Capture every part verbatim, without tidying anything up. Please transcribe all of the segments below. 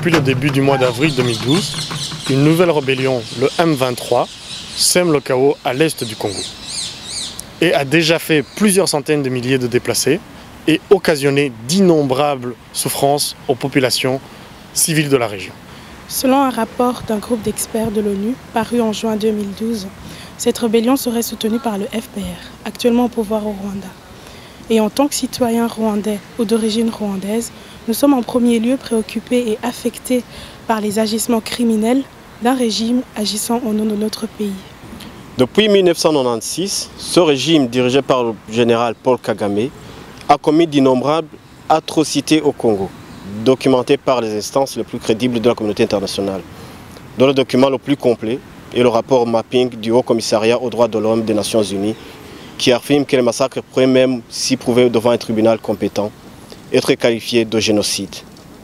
depuis le début du mois d'avril deux mille douze, une nouvelle rébellion, le M vingt-trois, sème le chaos à l'est du Congo et a déjà fait plusieurs centaines de milliers de déplacés et occasionné d'innombrables souffrances aux populations civiles de la région. Selon un rapport d'un groupe d'experts de l'ONU paru en juin deux mille douze, cette rébellion serait soutenue par le F P R, actuellement au pouvoir au Rwanda. Et en tant que citoyens rwandais ou d'origine rwandaise, nous sommes en premier lieu préoccupés et affectés par les agissements criminels d'un régime agissant au nom de notre pays. Depuis mille neuf cent quatre-vingt-seize, ce régime dirigé par le général Paul Kagame a commis d'innombrables atrocités au Congo, documentées par les instances les plus crédibles de la communauté internationale, dont le document le plus complet est le rapport mapping du Haut Commissariat aux droits de l'homme des Nations Unies, qui affirme que les massacres pourraient même, s'y prouver devant un tribunal compétent, être qualifiés de génocide.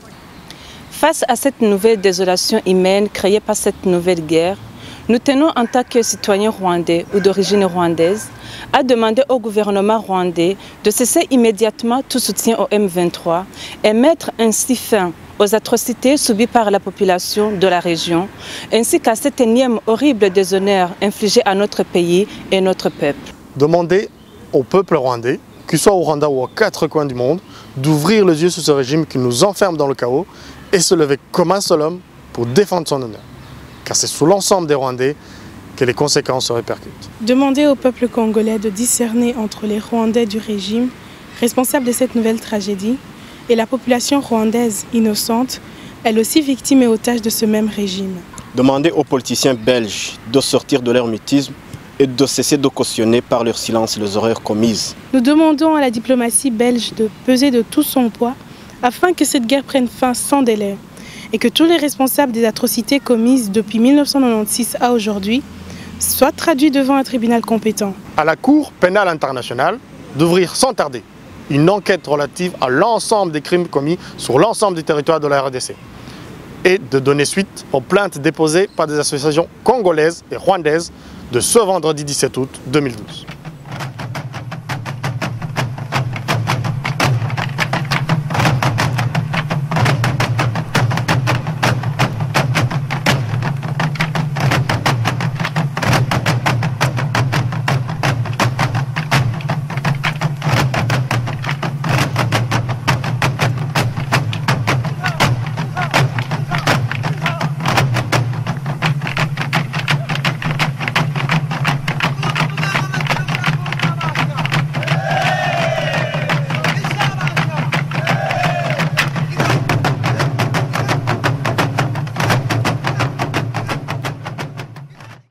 Face à cette nouvelle désolation humaine créée par cette nouvelle guerre, nous tenons en tant que citoyens rwandais ou d'origine rwandaise à demander au gouvernement rwandais de cesser immédiatement tout soutien au M vingt-trois et mettre ainsi fin aux atrocités subies par la population de la région, ainsi qu'à cet énième horrible déshonneur infligé à notre pays et notre peuple. Demander au peuple rwandais, qu'il soit au Rwanda ou aux quatre coins du monde, d'ouvrir les yeux sur ce régime qui nous enferme dans le chaos et se lever comme un seul homme pour défendre son honneur. Car c'est sous l'ensemble des Rwandais que les conséquences se répercutent. Demander au peuple congolais de discerner entre les Rwandais du régime, responsables de cette nouvelle tragédie, et la population rwandaise innocente, elle aussi victime et otage de ce même régime. Demander aux politiciens belges de sortir de leur mutisme et de cesser de cautionner par leur silence les horreurs commises. Nous demandons à la diplomatie belge de peser de tout son poids afin que cette guerre prenne fin sans délai et que tous les responsables des atrocités commises depuis mille neuf cent quatre-vingt-seize à aujourd'hui soient traduits devant un tribunal compétent. À la Cour pénale internationale d'ouvrir sans tarder une enquête relative à l'ensemble des crimes commis sur l'ensemble du territoire de la R D C et de donner suite aux plaintes déposées par des associations congolaises et rwandaises de ce vendredi dix-sept août deux mille douze.